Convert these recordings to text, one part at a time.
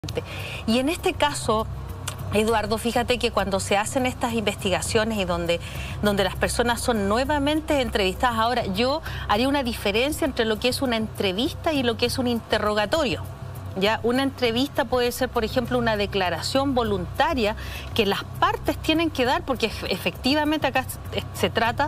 Y en este caso, Eduardo, fíjate que cuando se hacen estas investigaciones y donde las personas son nuevamente entrevistadas, ahora yo haría una diferencia entre lo que es una entrevista y lo que es un interrogatorio. ¿Ya? Una entrevista puede ser, por ejemplo, una declaración voluntaria que las partes tienen que dar, porque efectivamente acá se trata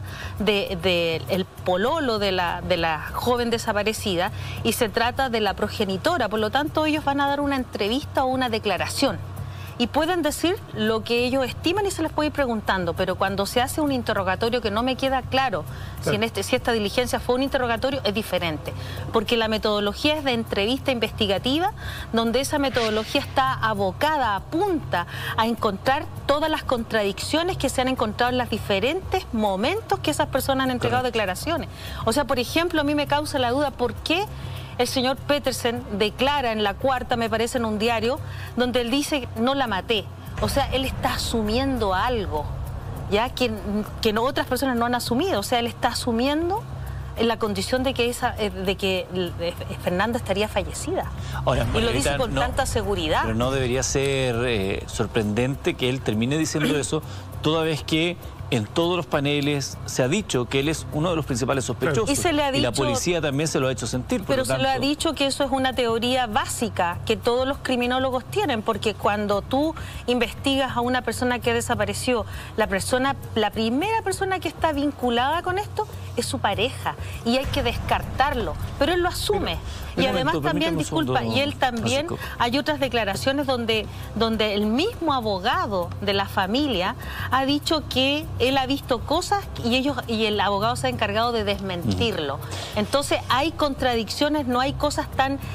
del pololo de la joven desaparecida y se trata de la progenitora, por lo tanto ellos van a dar una entrevista o una declaración. Y pueden decir lo que ellos estiman y se les puede ir preguntando, pero cuando se hace un interrogatorio que no me queda claro si esta diligencia fue un interrogatorio, es diferente. Porque la metodología es de entrevista investigativa, donde esa metodología está abocada, apunta a encontrar todas las contradicciones que se han encontrado en los diferentes momentos que esas personas han entregado declaraciones. O sea, por ejemplo, a mí me causa la duda, ¿por qué el señor Petersen declara en La Cuarta, me parece, en un diario, donde él dice, no la maté? O sea, él está asumiendo algo, ya que otras personas no han asumido. O sea, él está asumiendo en la condición de que Fernanda estaría fallecida. Ahora, y lo dice con tanta seguridad. Pero no debería ser sorprendente que él termine diciendo eso, toda vez que en todos los paneles se ha dicho que él es uno de los principales sospechosos. Y se le ha dicho, y la policía también se lo ha hecho sentir. Pero se le ha dicho que eso es una teoría básica que todos los criminólogos tienen, porque cuando tú investigas a una persona que desapareció, la primera persona que está vinculada con esto es su pareja, y hay que descartarlo. Pero él lo asume. Y además también, disculpa, y él también, hay otras declaraciones donde el mismo abogado de la familia ha dicho que él ha visto cosas y el abogado se ha encargado de desmentirlo. Entonces hay contradicciones, no hay cosas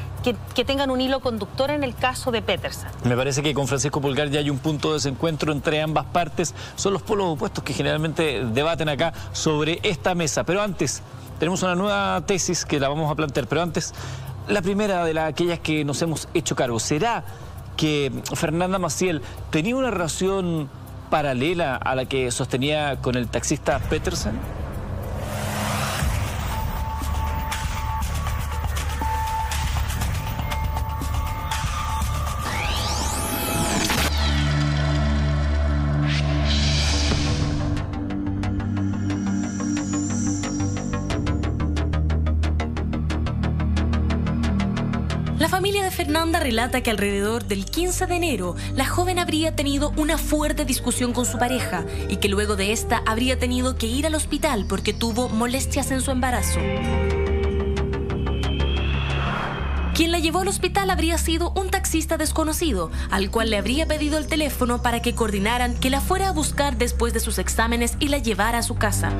que tengan un hilo conductor en el caso de Petersen. Me parece que con Francisco Pulgar ya hay un punto de desencuentro entre ambas partes. Son los polos opuestos que generalmente debaten acá sobre esta mesa. Pero antes, tenemos una nueva tesis que la vamos a plantear. Pero antes, la primera de aquellas que nos hemos hecho cargo. ¿Será que Fernanda Maciel tenía una relación paralela a la que sostenía con el taxista Petersen? La familia de Fernanda relata que alrededor del 15 de enero, la joven habría tenido una fuerte discusión con su pareja y que luego de esta habría tenido que ir al hospital porque tuvo molestias en su embarazo. Quien la llevó al hospital habría sido un taxista desconocido, al cual le habría pedido el teléfono para que coordinaran que la fuera a buscar después de sus exámenes y la llevara a su casa.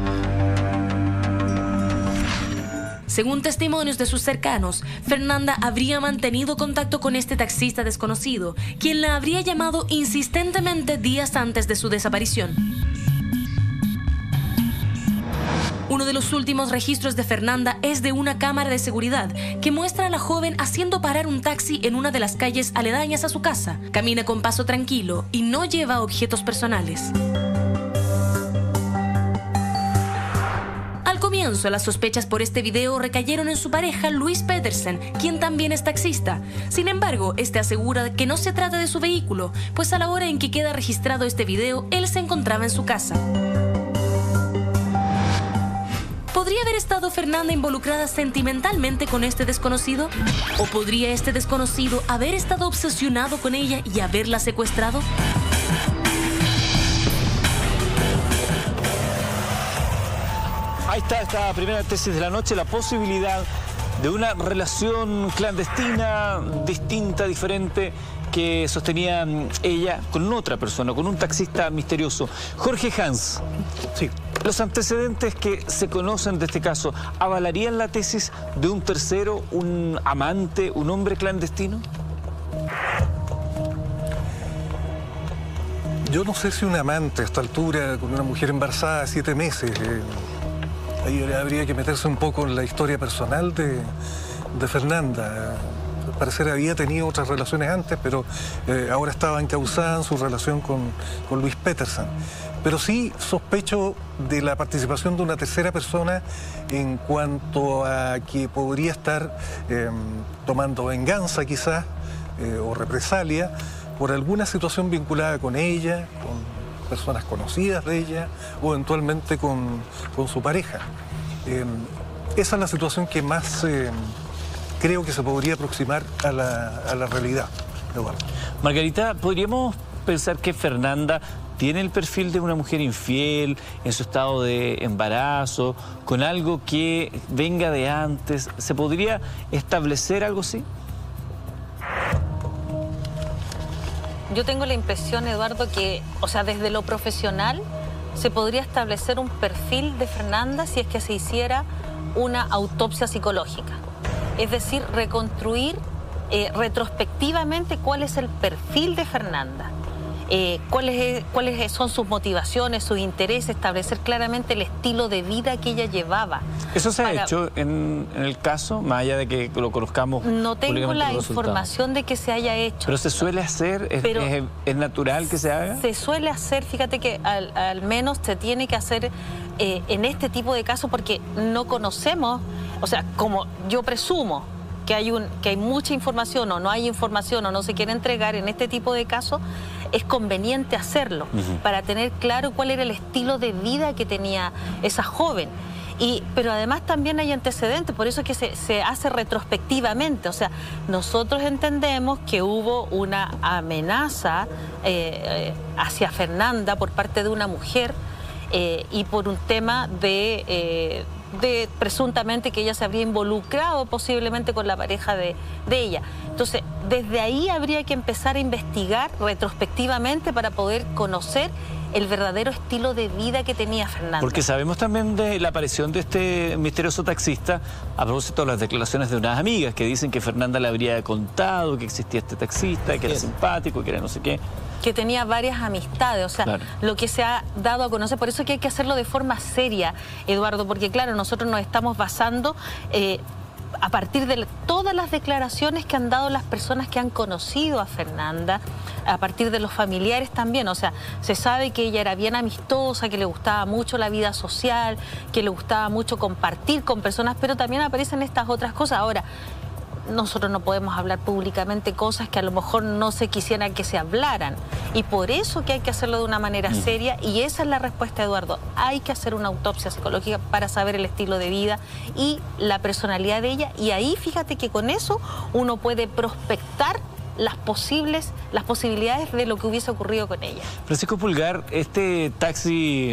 Según testimonios de sus cercanos, Fernanda habría mantenido contacto con este taxista desconocido, quien la habría llamado insistentemente días antes de su desaparición. Uno de los últimos registros de Fernanda es de una cámara de seguridad que muestra a la joven haciendo parar un taxi en una de las calles aledañas a su casa. Camina con paso tranquilo y no lleva objetos personales. Al comienzo, las sospechas por este video recayeron en su pareja Luis Petersen, quien también es taxista. Sin embargo, este asegura que no se trata de su vehículo, pues a la hora en que queda registrado este video, él se encontraba en su casa. ¿Podría haber estado Fernanda involucrada sentimentalmente con este desconocido? ¿O podría este desconocido haber estado obsesionado con ella y haberla secuestrado? Ahí está esta primera tesis de la noche, la posibilidad de una relación clandestina, distinta, diferente, que sostenía ella con otra persona, con un taxista misterioso. Jorge Hans, sí. ¿Los antecedentes que se conocen de este caso avalarían la tesis de un tercero, un amante, un hombre clandestino? Yo no sé si un amante a esta altura, con una mujer embarazada de 7 meses... Ahí habría que meterse un poco en la historia personal de Fernanda. Al parecer había tenido otras relaciones antes, pero ahora estaba encausada en su relación con Luis Petersen. Pero sí sospecho de la participación de una tercera persona en cuanto a que podría estar tomando venganza quizás o represalia por alguna situación vinculada con ella, con personas conocidas de ella o eventualmente con su pareja. Esa es la situación que más creo que se podría aproximar a la realidad, Eduardo. Margarita, ¿podríamos pensar que Fernanda tiene el perfil de una mujer infiel en su estado de embarazo, con algo que venga de antes? ¿Se podría establecer algo así? Yo tengo la impresión, Eduardo, que, o sea, desde lo profesional se podría establecer un perfil de Fernanda si es que se hiciera una autopsia psicológica. Es decir, reconstruir retrospectivamente cuál es el perfil de Fernanda, cuáles son sus motivaciones, sus intereses, establecer claramente el estilo de vida que ella llevaba. ¿Eso se ha hecho en el caso, más allá de que lo conozcamos? No tengo la información de que se haya hecho. ¿Pero se suele hacer? ¿Es natural que se haga? Se suele hacer, fíjate que al menos se tiene que hacer en este tipo de casos porque no conocemos, o sea, como yo presumo que hay mucha información o no hay información o no se quiere entregar en este tipo de casos, es conveniente hacerlo para tener claro cuál era el estilo de vida que tenía esa joven. Pero además también hay antecedentes, por eso es que se hace retrospectivamente. O sea, nosotros entendemos que hubo una amenaza hacia Fernanda por parte de una mujer y por un tema de presuntamente que ella se habría involucrado posiblemente con la pareja de ella. Entonces, desde ahí habría que empezar a investigar retrospectivamente para poder conocer el verdadero estilo de vida que tenía Fernanda. Porque sabemos también de la aparición de este misterioso taxista a propósito de las declaraciones de unas amigas que dicen que Fernanda le habría contado que existía este taxista, que era simpático, que era no sé qué. Que tenía varias amistades, o sea, claro, lo que se ha dado a conocer, por eso es que hay que hacerlo de forma seria, Eduardo, porque claro, nosotros nos estamos basando a partir de todas las declaraciones que han dado las personas que han conocido a Fernanda, a partir de los familiares también. O sea, se sabe que ella era bien amistosa, que le gustaba mucho la vida social, que le gustaba mucho compartir con personas, pero también aparecen estas otras cosas. Ahora, nosotros no podemos hablar públicamente cosas que a lo mejor no se quisieran que se hablaran. Y por eso que hay que hacerlo de una manera seria, y esa es la respuesta, Eduardo. Hay que hacer una autopsia psicológica para saber el estilo de vida y la personalidad de ella. Y ahí fíjate que con eso uno puede prospectar las posibilidades de lo que hubiese ocurrido con ella. Francisco Pulgar, este taxi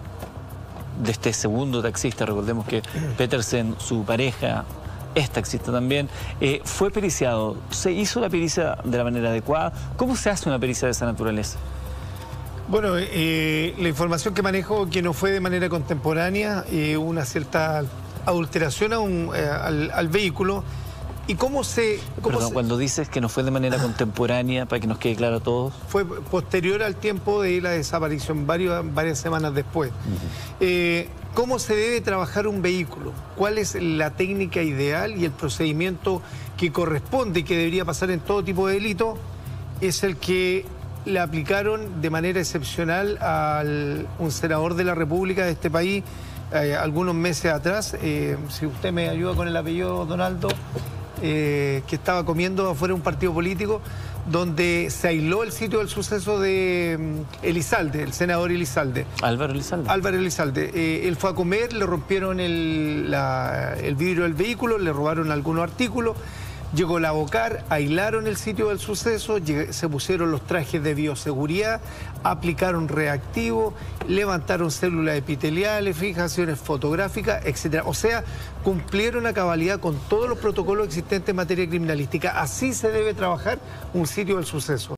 de este segundo taxista, recordemos que Petersen, su pareja, es taxista también, fue periciado. ¿Se hizo la pericia de la manera adecuada? ¿Cómo se hace una pericia de esa naturaleza? Bueno, la información que manejo que no fue de manera contemporánea, una cierta adulteración al vehículo. ¿Y cómo se...? Perdón, cuando dices que no fue de manera contemporánea, para que nos quede claro a todos. Fue posterior al tiempo de la desaparición, varias semanas después. ¿Cómo se debe trabajar un vehículo? ¿Cuál es la técnica ideal y el procedimiento que corresponde y que debería pasar en todo tipo de delito? Es el que le aplicaron de manera excepcional a un senador de la República de este país algunos meses atrás. Si usted me ayuda con el apellido, Donaldo, que estaba comiendo afuera de un partido político, donde se aisló el sitio del suceso de Elizalde, el senador Elizalde. Álvaro Elizalde. Álvaro Elizalde. Él fue a comer, le rompieron el vidrio del vehículo, le robaron algunos artículos, llegó la Bocar, aislaron el sitio del suceso, se pusieron los trajes de bioseguridad, aplicaron reactivo, levantaron células epiteliales, fijaciones fotográficas, etc. O sea, cumplieron a cabalidad con todos los protocolos existentes en materia criminalística. Así se debe trabajar un sitio del suceso.